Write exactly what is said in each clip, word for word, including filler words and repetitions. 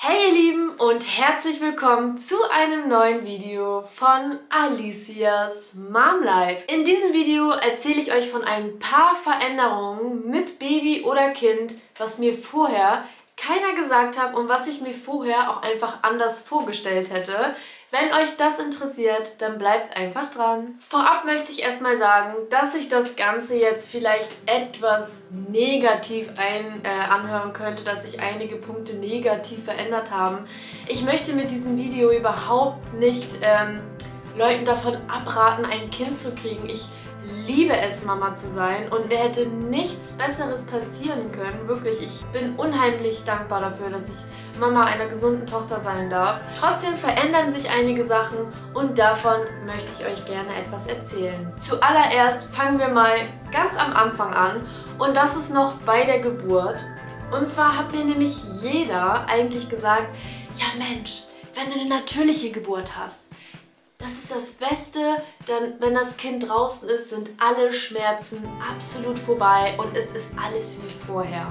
Hey ihr Lieben und herzlich willkommen zu einem neuen Video von Alicias Mom Life. In diesem Video erzähle ich euch von ein paar Veränderungen mit Baby oder Kind, was mir vorher keiner gesagt hat und was ich mir vorher auch einfach anders vorgestellt hätte. Wenn euch das interessiert, dann bleibt einfach dran. Vorab möchte ich erstmal sagen, dass sich das Ganze jetzt vielleicht etwas negativ ein, äh, anhören könnte, dass sich einige Punkte negativ verändert haben. Ich möchte mit diesem Video überhaupt nicht ähm, Leuten davon abraten, ein Kind zu kriegen. Ich liebe es, Mama zu sein und mir hätte nichts Besseres passieren können. Wirklich, ich bin unheimlich dankbar dafür, dass ich Mama einer gesunden Tochter sein darf. Trotzdem verändern sich einige Sachen und davon möchte ich euch gerne etwas erzählen. Zuallererst fangen wir mal ganz am Anfang an und das ist noch bei der Geburt. Und zwar hat mir nämlich jeder eigentlich gesagt, ja Mensch, wenn du eine natürliche Geburt hast, das ist das Beste, denn wenn das Kind draußen ist, sind alle Schmerzen absolut vorbei und es ist alles wie vorher.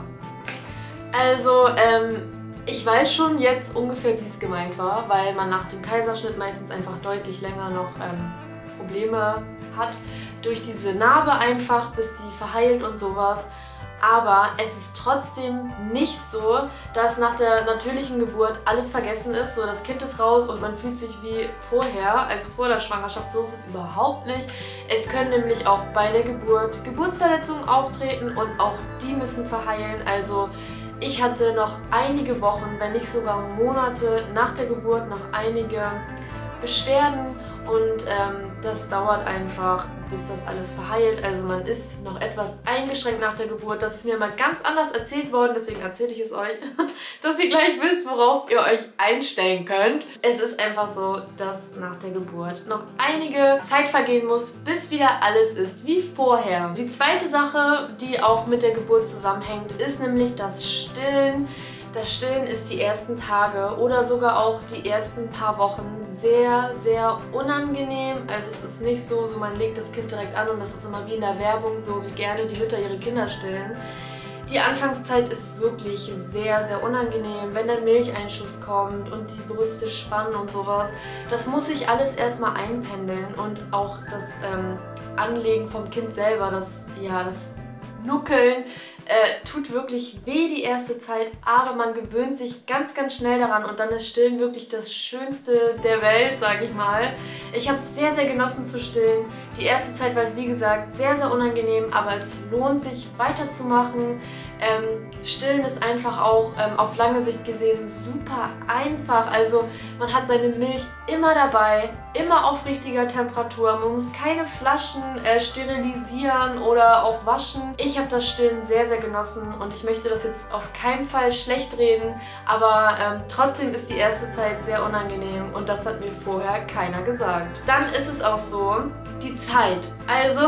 Also, ähm, ich weiß schon jetzt ungefähr, wie es gemeint war, weil man nach dem Kaiserschnitt meistens einfach deutlich länger noch ähm, Probleme hat. Durch diese Narbe einfach, bis die verheilt und sowas. Aber es ist trotzdem nicht so, dass nach der natürlichen Geburt alles vergessen ist. So, das Kind ist raus und man fühlt sich wie vorher, also vor der Schwangerschaft. So ist es überhaupt nicht. Es können nämlich auch bei der Geburt Geburtsverletzungen auftreten und auch die müssen verheilen. Also ich hatte noch einige Wochen, wenn nicht sogar Monate nach der Geburt noch einige Beschwerden und ähm, das dauert einfach, bis das alles verheilt. Also man ist noch etwas eingeschränkt nach der Geburt. Das ist mir mal ganz anders erzählt worden, deswegen erzähle ich es euch, dass ihr gleich wisst, worauf ihr euch einstellen könnt. Es ist einfach so, dass nach der Geburt noch einige Zeit vergehen muss, bis wieder alles ist wie vorher. Die zweite Sache, die auch mit der Geburt zusammenhängt, ist nämlich das Stillen. Das Stillen ist die ersten Tage oder sogar auch die ersten paar Wochen sehr, sehr unangenehm. Also es ist nicht so, so man legt das Kind direkt an und das ist immer wie in der Werbung, so wie gerne die Mütter ihre Kinder stillen. Die Anfangszeit ist wirklich sehr, sehr unangenehm, wenn der Milcheinschuss kommt und die Brüste spannen und sowas. Das muss sich alles erstmal einpendeln und auch das ähm, Anlegen vom Kind selber, das, ja, das Nuckeln, Äh, tut wirklich weh die erste Zeit, aber man gewöhnt sich ganz, ganz schnell daran und dann ist Stillen wirklich das Schönste der Welt, sage ich mal. Ich habe es sehr, sehr genossen zu stillen. Die erste Zeit war es, wie gesagt, sehr, sehr unangenehm, aber es lohnt sich weiterzumachen. Ähm, Stillen ist einfach auch ähm, auf lange Sicht gesehen super einfach. Also man hat seine Milch immer dabei, immer auf richtiger Temperatur. Man muss keine Flaschen äh, sterilisieren oder auch waschen. Ich habe das Stillen sehr, sehr genossen und ich möchte das jetzt auf keinen Fall schlecht reden, aber ähm, trotzdem ist die erste Zeit sehr unangenehm und das hat mir vorher keiner gesagt. Dann ist es auch so, die Zeit. Also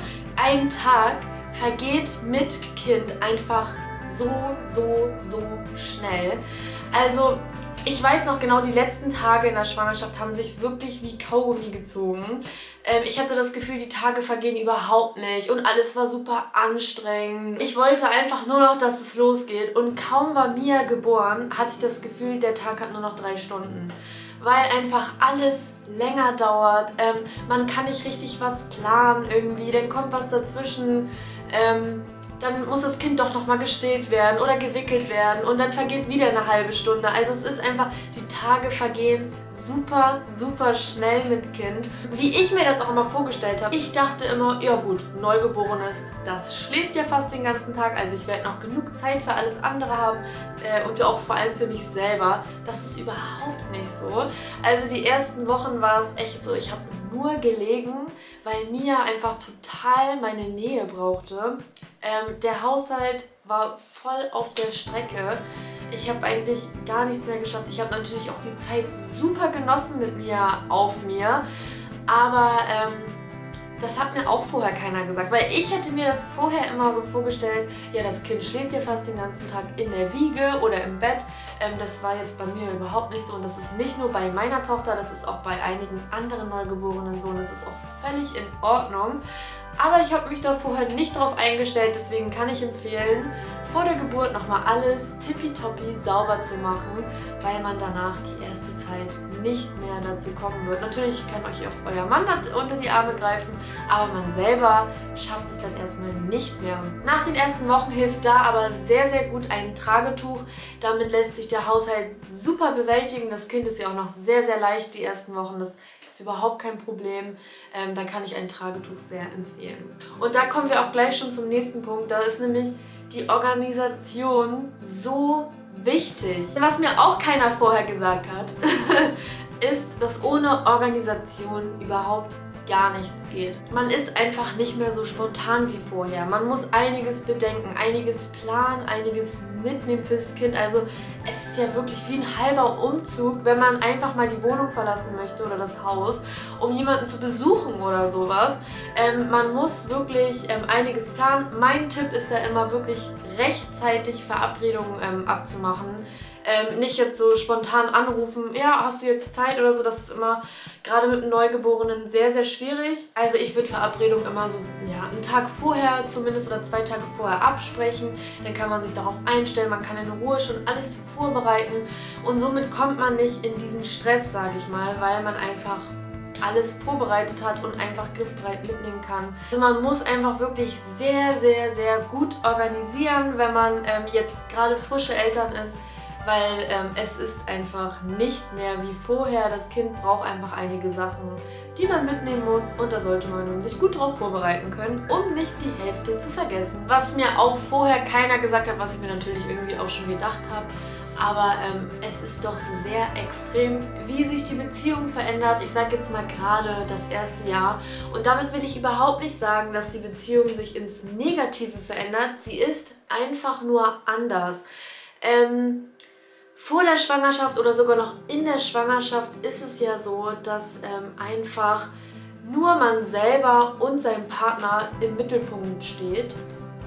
ein Tag vergeht mit Kind einfach so, so, so schnell. Also ich weiß noch genau, die letzten Tage in der Schwangerschaft haben sich wirklich wie Kaugummi gezogen. Ähm, ich hatte das Gefühl, die Tage vergehen überhaupt nicht und alles war super anstrengend. Ich wollte einfach nur noch, dass es losgeht und kaum war Mia geboren, hatte ich das Gefühl, der Tag hat nur noch drei Stunden. Weil einfach alles länger dauert, ähm, man kann nicht richtig was planen irgendwie, dann kommt was dazwischen, ähm, dann muss das Kind doch nochmal gestillt werden oder gewickelt werden und dann vergeht wieder eine halbe Stunde. Also es ist einfach, die Tage vergehen super, super schnell mit Kind. Wie ich mir das auch immer vorgestellt habe, ich dachte immer, ja gut, Neugeborenes, das schläft ja fast den ganzen Tag, also ich werde noch genug Zeit für alles andere haben äh, und auch vor allem für mich selber. Das ist überhaupt nicht so. Also die ersten Wochen war es echt so, ich habe nur gelegen, weil Mia einfach total meine Nähe brauchte. Ähm, der Haushalt war voll auf der Strecke. Ich habe eigentlich gar nichts mehr geschafft. Ich habe natürlich auch die Zeit super genossen mit Mia auf mir. Aber ähm, das hat mir auch vorher keiner gesagt. Weil ich hätte mir das vorher immer so vorgestellt, ja, das Kind schläft ja fast den ganzen Tag in der Wiege oder im Bett. Ähm, das war jetzt bei mir überhaupt nicht so. Und das ist nicht nur bei meiner Tochter, das ist auch bei einigen anderen Neugeborenen so. Und das ist auch völlig in Ordnung. Aber ich habe mich da vorher nicht drauf eingestellt, deswegen kann ich empfehlen, vor der Geburt nochmal alles tippitoppi sauber zu machen, weil man danach die erste Zeit nicht mehr dazu kommen wird. Natürlich kann euch auch euer Mann unter die Arme greifen, aber man selber schafft es dann erstmal nicht mehr. Nach den ersten Wochen hilft da aber sehr, sehr gut ein Tragetuch. Damit lässt sich der Haushalt super bewältigen. Das Kind ist ja auch noch sehr, sehr leicht die ersten Wochen. Das ist überhaupt kein Problem. Ähm, da kann ich ein Tragetuch sehr empfehlen. Und da kommen wir auch gleich schon zum nächsten Punkt. Da ist nämlich die Organisation so wichtig. Was mir auch keiner vorher gesagt hat, ist, dass ohne Organisation überhaupt gar nichts geht. Man ist einfach nicht mehr so spontan wie vorher. Man muss einiges bedenken, einiges planen, einiges mitnehmen fürs Kind. Also es ist ja wirklich wie ein halber Umzug, wenn man einfach mal die Wohnung verlassen möchte oder das Haus, um jemanden zu besuchen oder sowas. Ähm, man muss wirklich ähm, einiges planen. Mein Tipp ist da immer wirklich rechtzeitig Verabredungen ähm, abzumachen. Ähm, nicht jetzt so spontan anrufen, ja, hast du jetzt Zeit oder so, das ist immer gerade mit einem Neugeborenen sehr, sehr schwierig. Also ich würde Verabredungen immer so, ja, einen Tag vorher zumindest oder zwei Tage vorher absprechen, dann kann man sich darauf einstellen, man kann in Ruhe schon alles vorbereiten und somit kommt man nicht in diesen Stress, sage ich mal, weil man einfach alles vorbereitet hat und einfach griffbereit mitnehmen kann. Also man muss einfach wirklich sehr, sehr, sehr gut organisieren, wenn man ähm, jetzt gerade frische Eltern ist, weil ähm, es ist einfach nicht mehr wie vorher. Das Kind braucht einfach einige Sachen, die man mitnehmen muss und da sollte man sich gut drauf vorbereiten können, um nicht die Hälfte zu vergessen. Was mir auch vorher keiner gesagt hat, was ich mir natürlich irgendwie auch schon gedacht habe, aber ähm, es ist doch sehr extrem, wie sich die Beziehung verändert. Ich sage jetzt mal gerade das erste Jahr und damit will ich überhaupt nicht sagen, dass die Beziehung sich ins Negative verändert. Sie ist einfach nur anders. Ähm, Vor der Schwangerschaft oder sogar noch in der Schwangerschaft ist es ja so, dass ähm, einfach nur man selber und sein Partner im Mittelpunkt steht.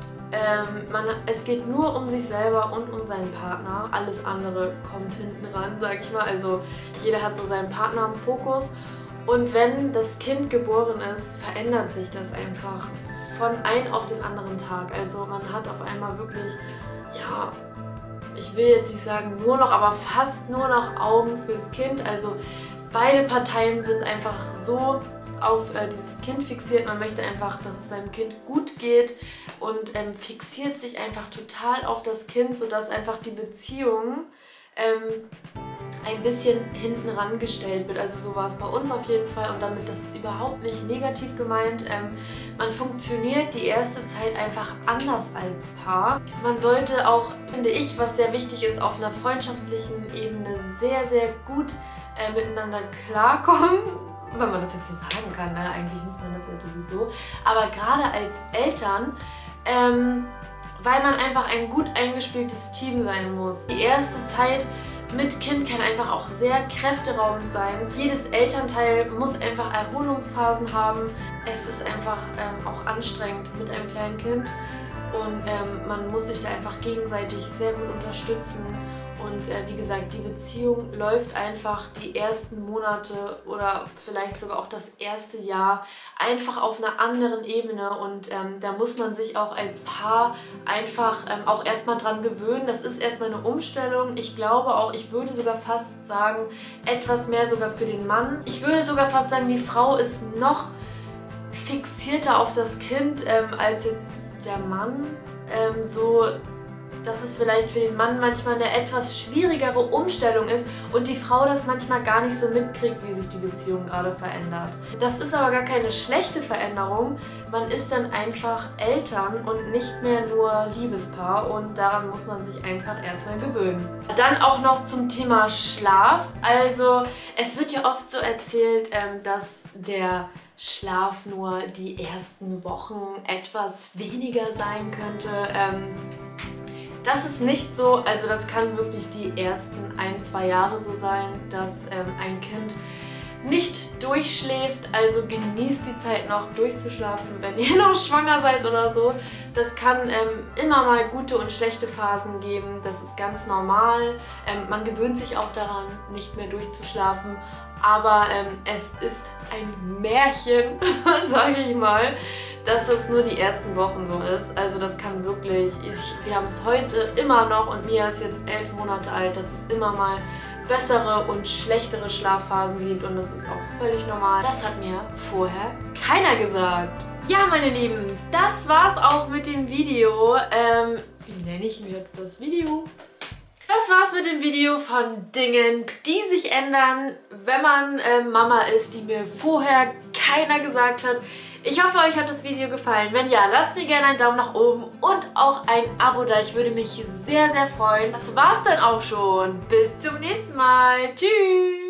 Ähm, man, es geht nur um sich selber und um seinen Partner. Alles andere kommt hinten ran, sag ich mal. Also jeder hat so seinen Partner im Fokus. Und wenn das Kind geboren ist, verändert sich das einfach von einem auf den anderen Tag. Also man hat auf einmal wirklich, ja, ich will jetzt nicht sagen nur noch, aber fast nur noch Augen fürs Kind. Also beide Parteien sind einfach so auf äh, dieses Kind fixiert. Man möchte einfach, dass es seinem Kind gut geht und ähm, fixiert sich einfach total auf das Kind, sodass einfach die Beziehung ähm, ein bisschen hinten rangestellt wird. Also so war es bei uns auf jeden Fall und damit, das ist überhaupt nicht negativ gemeint. Ähm, man funktioniert die erste Zeit einfach anders als Paar. Man sollte auch, finde ich, was sehr wichtig ist, auf einer freundschaftlichen Ebene sehr, sehr gut äh, miteinander klarkommen. Wenn man das jetzt so sagen kann, ne? Eigentlich muss man das ja sowieso. Aber gerade als Eltern, ähm, weil man einfach ein gut eingespieltes Team sein muss. Die erste Zeit mit Kind kann einfach auch sehr kräfteraubend sein. Jedes Elternteil muss einfach Erholungsphasen haben. Es ist einfach ähm, auch anstrengend mit einem kleinen Kind und ähm, man muss sich da einfach gegenseitig sehr gut unterstützen. Und äh, wie gesagt, die Beziehung läuft einfach die ersten Monate oder vielleicht sogar auch das erste Jahr einfach auf einer anderen Ebene und ähm, da muss man sich auch als Paar einfach ähm, auch erstmal dran gewöhnen. Das ist erstmal eine Umstellung. Ich glaube auch, ich würde sogar fast sagen, etwas mehr sogar für den Mann. Ich würde sogar fast sagen, die Frau ist noch fixierter auf das Kind ähm, als jetzt der Mann. Ähm, so... dass es vielleicht für den Mann manchmal eine etwas schwierigere Umstellung ist und die Frau das manchmal gar nicht so mitkriegt, wie sich die Beziehung gerade verändert. Das ist aber gar keine schlechte Veränderung. Man ist dann einfach Eltern und nicht mehr nur Liebespaar und daran muss man sich einfach erstmal gewöhnen. Dann auch noch zum Thema Schlaf. Also es wird ja oft so erzählt, dass der Schlaf nur die ersten Wochen etwas weniger sein könnte. Das ist nicht so, also das kann wirklich die ersten ein, zwei Jahre so sein, dass ähm, ein Kind nicht durchschläft, also genießt die Zeit noch durchzuschlafen, wenn ihr noch schwanger seid oder so. Das kann ähm, immer mal gute und schlechte Phasen geben, das ist ganz normal. Ähm, man gewöhnt sich auch daran, nicht mehr durchzuschlafen, aber ähm, es ist ein Märchen, sage ich mal, dass das nur die ersten Wochen so ist. Also das kann wirklich, ich, wir haben es heute immer noch und Mia ist jetzt elf Monate alt, dass es immer mal bessere und schlechtere Schlafphasen gibt und das ist auch völlig normal. Das hat mir vorher keiner gesagt. Ja, meine Lieben, das war's auch mit dem Video. Ähm, wie nenne ich denn jetzt das Video? Das war's mit dem Video von Dingen, die sich ändern, wenn man äh, Mama ist, die mir vorher keiner gesagt hat. Ich hoffe, euch hat das Video gefallen. Wenn ja, lasst mir gerne einen Daumen nach oben und auch ein Abo da. Ich würde mich sehr, sehr freuen. Das war's dann auch schon. Bis zum nächsten Mal. Tschüss.